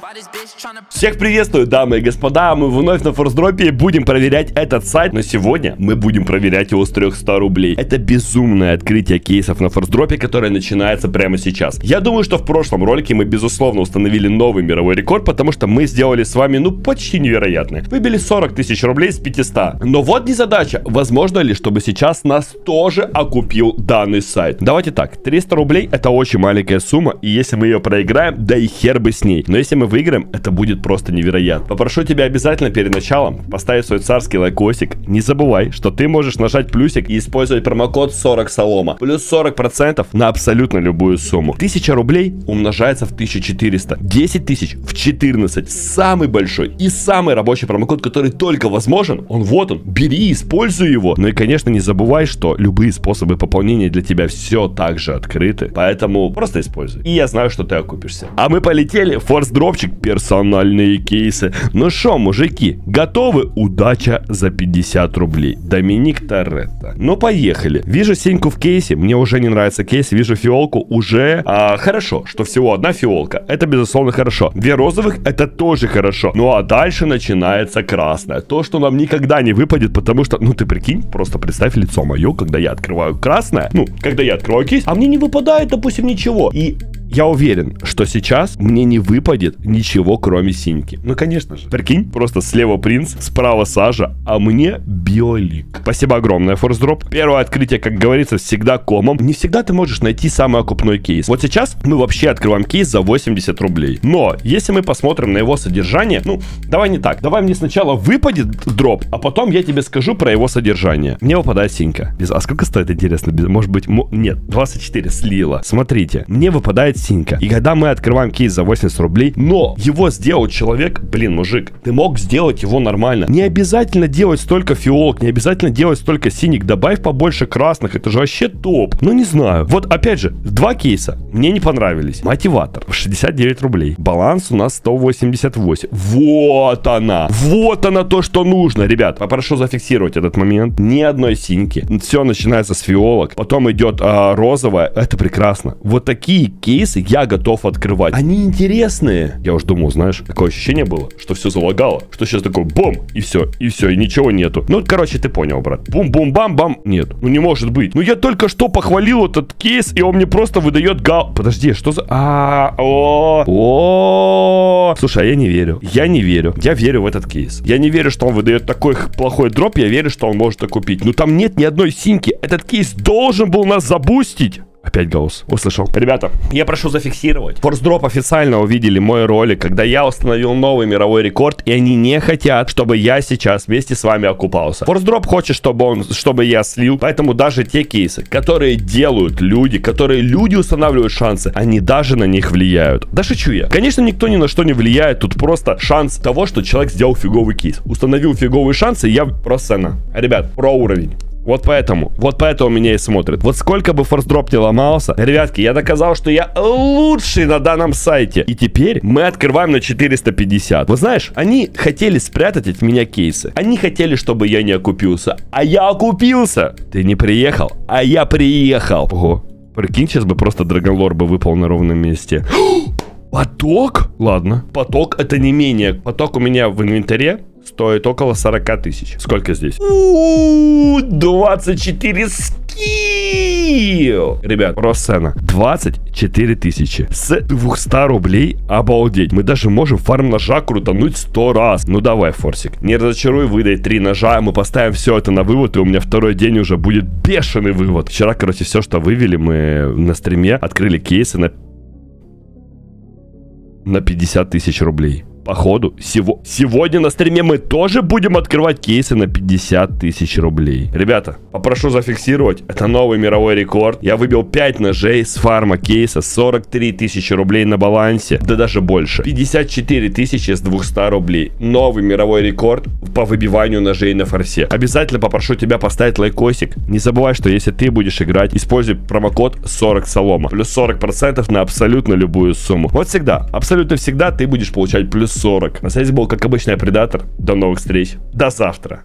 Всех приветствую, дамы и господа, мы вновь на форсдропе будем проверять этот сайт, но сегодня мы будем проверять его с 300 рублей. Это безумное открытие кейсов на форсдропе, которое начинается прямо сейчас. Я думаю, что в прошлом ролике мы безусловно установили новый мировой рекорд, потому что мы сделали с вами, почти невероятное. Выбили 40 тысяч рублей с 500. Но вот незадача, возможно ли, чтобы сейчас нас тоже окупил данный сайт? Давайте так, 300 рублей это очень маленькая сумма, и если мы ее проиграем, да и хер бы с ней. Но если мы выиграем, это будет просто невероятно. Попрошу тебя обязательно перед началом поставить свой царский лайкосик. Не забывай, что ты можешь нажать плюсик и использовать промокод 40 солома. Плюс 40% на абсолютно любую сумму. 1000 рублей умножается в 1400. 10 тысяч в 14. Самый большой и самый рабочий промокод, который только возможен. Он, бери, используй его. Ну и, конечно, не забывай, что любые способы пополнения для тебя все так же открыты. Поэтому просто используй. И я знаю, что ты окупишься. А мы полетели. Форс-дропчик, персональные кейсы. Ну шо, мужики, готовы? Удача за 50 рублей. Доминик Торетто. Ну, поехали. Вижу синьку в кейсе. Мне уже не нравится кейс. Вижу фиолку. Уже хорошо, что всего одна фиолка. Это, безусловно, хорошо. 2 розовых. Это тоже хорошо. Ну, а дальше начинается красное. То, что нам никогда не выпадет, потому что, ты прикинь, просто представь лицо мое, когда я открываю красное. Когда я открываю кейс, а мне не выпадает, допустим, ничего. И я уверен, что сейчас мне не выпадет ничего, кроме синьки. Ну, конечно же. Прикинь, просто слева принц, справа сажа, а мне биолик. Спасибо огромное, форсдроп. Первое открытие, как говорится, всегда комом. Не всегда ты можешь найти самый окупной кейс. Вот сейчас мы вообще открываем кейс за 80 рублей. Но, если мы посмотрим на его содержание, давай не так. Давай мне сначала выпадет дроп, а потом я тебе скажу про его содержание. Мне выпадает синька. А сколько стоит, интересно? Может быть, нет, 24 слила. Смотрите, мне выпадает синька. И когда мы открываем кейс за 80 рублей, но его сделал человек, мужик, ты мог сделать его нормально. Не обязательно делать столько фиолок, не обязательно делать столько синик, добавь побольше красных, это же вообще топ. Не знаю. Вот опять же, 2 кейса мне не понравились. Мотиватор 69 рублей. Баланс у нас 188. Вот она то, что нужно, ребят. Попрошу зафиксировать этот момент. Ни одной синьки. Все начинается с фиолок, потом идет розовая. Это прекрасно. Вот такие кейсы я готов открывать. Они интересные. Я уж думал, знаешь, такое ощущение было, что все залагало, что сейчас такой бум, и все, и ничего нету. Короче, ты понял, брат. Бум-бум-бам-бам. Нет, не может быть. Я только что похвалил этот кейс, и он мне просто выдает Подожди, что за... Слушай, я не верю. Я не верю. Я верю в этот кейс. Я не верю, что он выдает такой плохой дроп. Я верю, что он может окупить. Там нет ни одной синьки. Этот кейс должен был нас забустить. Опять Гаусс. Услышал. Ребята, я прошу зафиксировать. Форсдроп официально увидели мой ролик, когда я установил новый мировой рекорд, и они не хотят, чтобы я сейчас вместе с вами окупался. Форсдроп хочет, чтобы я слил, поэтому даже те кейсы, которые делают люди, которые люди устанавливают шансы, они даже на них влияют. Да шучу я. Конечно, никто ни на что не влияет, тут просто шанс того, что человек сделал фиговый кейс. Установил фиговые шансы, и я просто цена. Ребят, про уровень. Вот поэтому меня и смотрят. Вот сколько бы форсдроп не ломался, ребятки, я доказал, что я лучший на данном сайте. И теперь мы открываем на 450. Вот знаешь, они хотели спрятать от меня кейсы. Они хотели, чтобы я не окупился. А я окупился. Ты не приехал, а я приехал. Ого, прикинь, сейчас бы просто Драгонлор бы выпал на ровном месте. Поток? Ладно. Поток это не менее. Поток у меня в инвентаре стоит около 40 тысяч. Сколько здесь? 24 скилл. Ребят, Россцена 24 тысячи. С 200 рублей. Обалдеть. Мы даже можем фарм ножа крутануть 100 раз. Давай, Форсик. Не разочаруй, выдай 3 ножа. Мы поставим все это на вывод, и у меня второй день уже будет бешеный вывод. Вчера, все, что вывели, мы на стриме открыли кейсы на 50 тысяч рублей. Походу, сегодня на стриме мы тоже будем открывать кейсы на 50 тысяч рублей. Ребята, попрошу зафиксировать. Это новый мировой рекорд. Я выбил 5 ножей с фарма кейса. 43 тысячи рублей на балансе. Да даже больше. 54 тысячи с 200 рублей. Новый мировой рекорд по выбиванию ножей на форсе. Обязательно попрошу тебя поставить лайкосик. Не забывай, что если ты будешь играть, используй промокод 40 солома. Плюс 40% на абсолютно любую сумму. Вот всегда, абсолютно всегда ты будешь получать плюс 40. На связи был, как обычно, Предатор. До новых встреч. До завтра.